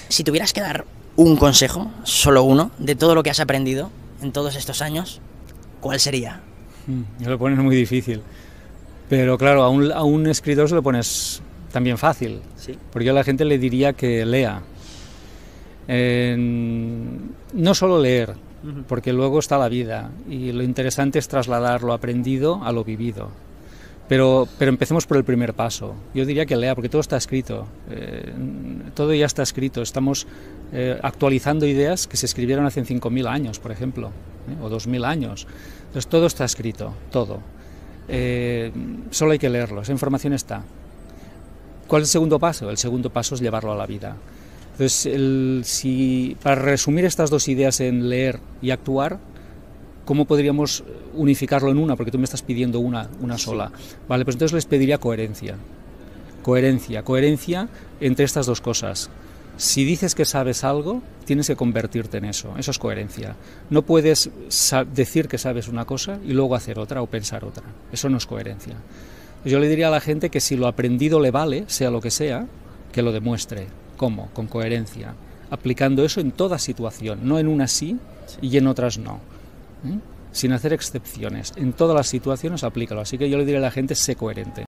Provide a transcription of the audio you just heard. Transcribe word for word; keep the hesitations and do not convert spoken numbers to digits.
Si tuvieras que dar un consejo, solo uno, de todo lo que has aprendido en todos estos años, ¿cuál sería? Mm, me lo pones muy difícil. Pero claro, a un, a un escritor se lo pones también fácil. Sí. Porque yo a la gente le diría que lea. Eh, no solo leer, uh-huh. porque luego está la vida. Y lo interesante es trasladar lo aprendido a lo vivido. Pero, pero empecemos por el primer paso. Yo diría que lea, porque todo está escrito. Eh, todo ya está escrito. Estamos eh, actualizando ideas que se escribieron hace cinco mil años, por ejemplo, ¿eh? o dos mil años. Entonces todo está escrito, todo. Eh, solo hay que leerlo, esa información está. ¿Cuál es el segundo paso? El segundo paso es llevarlo a la vida. Entonces, el, si, para resumir estas dos ideas en leer y actuar, ¿cómo podríamos unificarlo en una? Porque tú me estás pidiendo una, una sola. Vale, pues entonces les pediría coherencia. Coherencia, coherencia entre estas dos cosas. Si dices que sabes algo, tienes que convertirte en eso. Eso es coherencia. No puedes decir que sabes una cosa y luego hacer otra o pensar otra. Eso no es coherencia. Yo le diría a la gente que si lo aprendido le vale, sea lo que sea, que lo demuestre. ¿Cómo? Con coherencia. Aplicando eso en toda situación. No en unas sí y en otras no. ¿Eh? Sin hacer excepciones. En todas las situaciones aplícalo. Así que yo le diría a la gente, sé coherente.